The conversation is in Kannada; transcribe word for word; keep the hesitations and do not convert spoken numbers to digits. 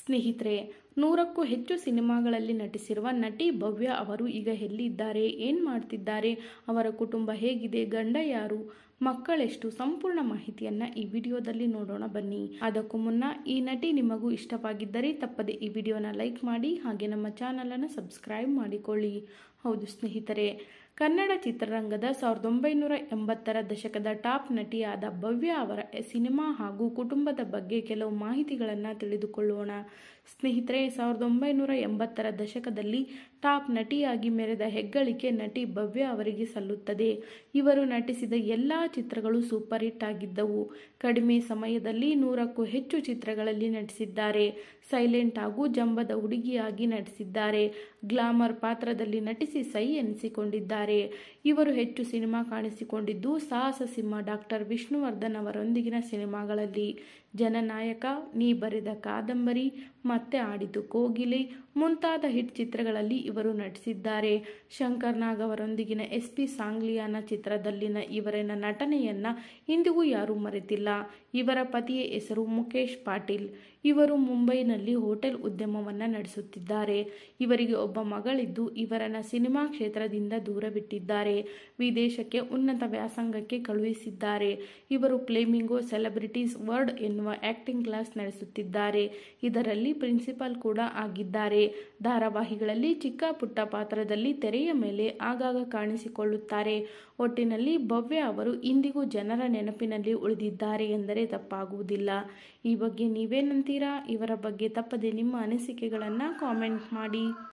ಸ್ನೇಹಿತರೆ, ನೂರಕ್ಕೂ ಹೆಚ್ಚು ಸಿನಿಮಾಗಳಲ್ಲಿ ನಟಿಸಿರುವ ನಟಿ ಭವ್ಯ ಅವರು ಈಗ ಎಲ್ಲಿದ್ದಾರೆ, ಏನು ಮಾಡ್ತಿದ್ದಾರೆ, ಅವರ ಕುಟುಂಬ ಹೇಗಿದೆ, ಗಂಡ ಯಾರು, ಮಕ್ಕಳೆಷ್ಟು, ಸಂಪೂರ್ಣ ಮಾಹಿತಿಯನ್ನು ಈ ವಿಡಿಯೋದಲ್ಲಿ ನೋಡೋಣ ಬನ್ನಿ. ಅದಕ್ಕೂ ಮುನ್ನ ಈ ನಟಿ ನಿಮಗೂ ಇಷ್ಟವಾಗಿದ್ದರೆ ತಪ್ಪದೆ ಈ ವಿಡಿಯೋನ ಲೈಕ್ ಮಾಡಿ, ಹಾಗೆ ನಮ್ಮ ಚಾನಲನ್ನು ಸಬ್ಸ್ಕ್ರೈಬ್ ಮಾಡಿಕೊಳ್ಳಿ. ಹೌದು ಸ್ನೇಹಿತರೆ, ಕನ್ನಡ ಚಿತ್ರರಂಗದ ಸಾವಿರದ ಒಂಬೈನೂರ ಎಂಬತ್ತರ ದಶಕದ ಟಾಪ್ ನಟಿಯಾದ ಭವ್ಯ ಅವರ ಸಿನಿಮಾ ಹಾಗೂ ಕುಟುಂಬದ ಬಗ್ಗೆ ಕೆಲವು ಮಾಹಿತಿಗಳನ್ನು ತಿಳಿದುಕೊಳ್ಳೋಣ. ಸ್ನೇಹಿತರೆ, ಸಾವಿರದ ಒಂಬೈನೂರ ಎಂಬತ್ತರ ದಶಕದಲ್ಲಿ ಟಾಪ್ ನಟಿಯಾಗಿ ಮೆರೆದ ಹೆಗ್ಗಳಿಕೆ ನಟಿ ಭವ್ಯ ಅವರಿಗೆ ಸಲ್ಲುತ್ತದೆ. ಇವರು ನಟಿಸಿದ ಎಲ್ಲ ಚಿತ್ರಗಳು ಸೂಪರ್ ಹಿಟ್ ಆಗಿದ್ದವು. ಕಡಿಮೆ ಸಮಯದಲ್ಲಿ ನೂರಕ್ಕೂ ಹೆಚ್ಚು ಚಿತ್ರಗಳಲ್ಲಿ ನಟಿಸಿದ್ದಾರೆ. ಸೈಲೆಂಟ್ ಹಾಗೂ ಜಂಬದ ಹುಡುಗಿಯಾಗಿ ನಟಿಸಿದ್ದಾರೆ. ಗ್ಲಾಮರ್ ಪಾತ್ರದಲ್ಲಿ ನಟಿಸಿ ಸೈ ಎನಿಸಿಕೊಂಡಿದ್ದಾರೆ. ಇವರು ಹೆಚ್ಚು ಸಿನಿಮಾ ಕಾಣಿಸಿಕೊಂಡಿದ್ದು ಸಾಹಸ ಸಿಂಹ ಡಾಕ್ಟರ್ ವಿಷ್ಣುವರ್ಧನ್ ಅವರೊಂದಿಗಿನ ಸಿನಿಮಾಗಳಲ್ಲಿ. ಜನನಾಯಕ, ನೀ ಬರೆದ ಕಾದಂಬರಿ, ಮತ್ತೆ ಆಡಿತು ಕೋಗಿಲೆ ಮುಂತಾದ ಹಿಟ್ ಚಿತ್ರಗಳಲ್ಲಿ ಇವರು ನಟಿಸಿದ್ದಾರೆ. ಶಂಕರ್ ನಾಗ್ ಅವರೊಂದಿಗಿನ ಎಸ್ ಪಿ ಸಾಂಗ್ಲಿಯಾನ ಚಿತ್ರದಲ್ಲಿನ ಇವರಿನ ನಟನೆಯನ್ನ ಇಂದಿಗೂ ಯಾರೂ ಮರೆತಿಲ್ಲ. ಇವರ ಪತಿಯ ಹೆಸರು ಮುಖೇಶ್ ಪಾಟೀಲ್. ಇವರು ಮುಂಬೈನಲ್ಲಿ ಹೋಟೆಲ್ ಉದ್ಯಮವನ್ನು ನಡೆಸುತ್ತಿದ್ದಾರೆ. ಇವರಿಗೆ ಒಬ್ಬ ಮಗಳಿದ್ದು ಇವರನ್ನ ಸಿನಿಮಾ ಕ್ಷೇತ್ರದಿಂದ ದೂರವಿಟ್ಟಿದ್ದಾರೆ. ವಿದೇಶಕ್ಕೆ ಉನ್ನತ ವ್ಯಾಸಂಗಕ್ಕೆ ಕಳುಹಿಸಿದ್ದಾರೆ. ಇವರು ಫ್ಲೇಮಿಂಗೋ ಸೆಲೆಬ್ರಿಟೀಸ್ ವರ್ಲ್ಡ್ ಎನ್ನುವ ಆಕ್ಟಿಂಗ್ ಕ್ಲಾಸ್ ನಡೆಸುತ್ತಿದ್ದಾರೆ. ಇದರಲ್ಲಿ ಪ್ರಿನ್ಸಿಪಾಲ್ ಕೂಡ ಆಗಿದ್ದಾರೆ. ಧಾರಾವಾಹಿಗಳಲ್ಲಿ ಚಿಕ್ಕ ಪುಟ್ಟ ಪಾತ್ರದಲ್ಲಿ ತೆರೆಯ ಮೇಲೆ ಆಗಾಗ ಕಾಣಿಸಿಕೊಳ್ಳುತ್ತಾರೆ. ಒಟ್ಟಿನಲ್ಲಿ ಭವ್ಯ ಅವರು ಇಂದಿಗೂ ಜನರ ನೆನಪಿನಲ್ಲಿ ಉಳಿದಿದ್ದಾರೆ ಎಂದರೆ ತಪ್ಪಾಗುವುದಿಲ್ಲ. ಈ ಬಗ್ಗೆ ನೀವೇನಂತೀರಾ? ಇವರ ಬಗ್ಗೆ ತಪ್ಪದೆ ನಿಮ್ಮ ಅನಿಸಿಕೆಗಳನ್ನು ಕಾಮೆಂಟ್ ಮಾಡಿ.